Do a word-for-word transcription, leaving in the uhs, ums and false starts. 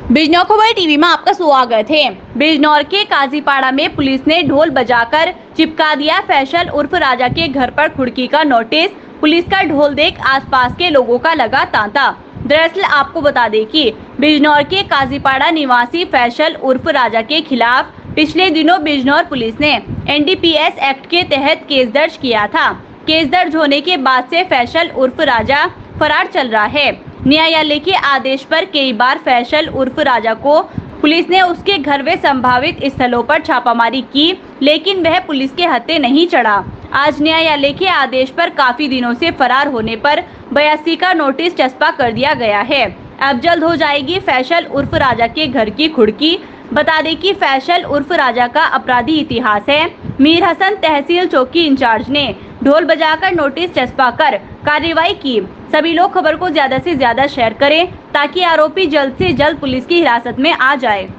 बिजनौर खबर टीवी में आपका स्वागत है। बिजनौर के काजीपाड़ा में पुलिस ने ढोल बजाकर चिपका दिया फैसल उर्फ राजा के घर पर खुड़की का नोटिस। पुलिस का ढोल देख आसपास के लोगों का लगा तांता। दरअसल आपको बता दें कि बिजनौर के काजीपाड़ा निवासी फैसल उर्फ राजा के खिलाफ पिछले दिनों बिजनौर पुलिस ने N D P S act के तहत केस दर्ज किया था। केस दर्ज होने के बाद से फैसल उर्फ राजा फरार चल रहा है। न्यायालय के आदेश पर कई बार फैसल उर्फ राजा को पुलिस ने उसके घर व संभावित स्थलों पर छापामारी की, लेकिन वह पुलिस के हत्थे नहीं चढ़ा। आज न्यायालय के आदेश पर काफी दिनों से फरार होने पर बयासी का नोटिस चस्पा कर दिया गया है। अब जल्द हो जाएगी फैसल उर्फ राजा के घर की खुड़की। बता दें कि फैसल उर्फ राजा का अपराधी इतिहास है। मीर हसन तहसील चौकी इंचार्ज ने ढोल बजाकर नोटिस चस्पा कर कार्रवाई की। सभी लोग खबर को ज्यादा से ज्यादा शेयर करें ताकि आरोपी जल्द से जल्द पुलिस की हिरासत में आ जाए।